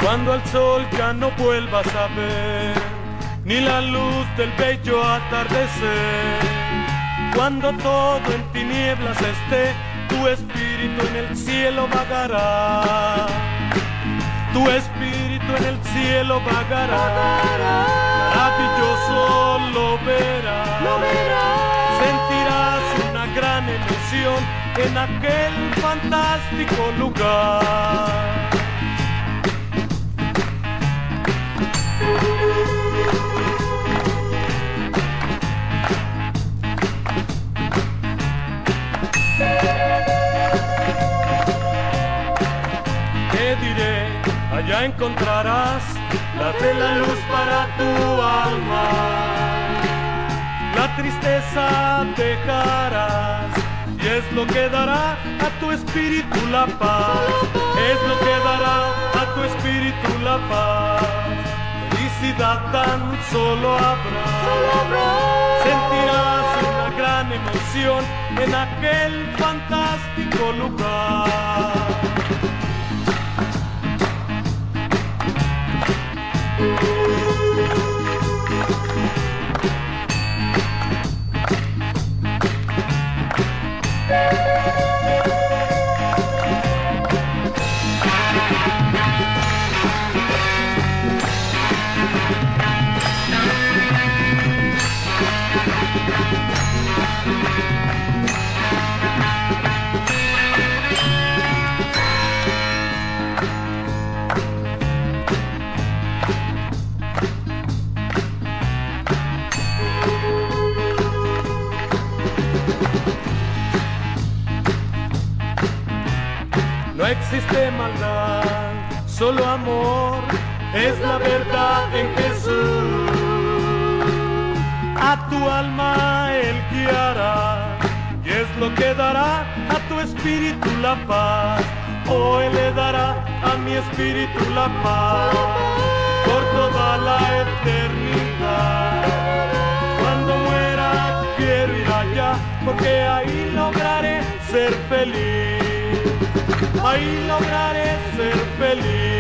Cuando al sol ya no vuelvas a ver, ni la luz del bello atardecer. Cuando todo en tinieblas esté, tu espíritu en el cielo vagará. Tu espíritu en el cielo vagará. Maravilloso lo verás. Sentirás una gran emoción en aquel fantástico lugar. Te diré, allá encontrarás la de la luz para tu alma. La tristeza dejarás y es lo que dará a tu espíritu la paz. Es lo que dará a tu espíritu la paz. Felicidad tan solo habrá. Sentirás una gran emoción en aquel fantástico lugar. No existe maldad, solo amor, es la verdad en Jesús. A tu alma Él guiará, y es lo que dará a tu espíritu la paz. Hoy le dará a mi espíritu la paz, por toda la eternidad. Cuando muera quiero ir allá, porque ahí lograré ser feliz. Ahí lograré ser feliz.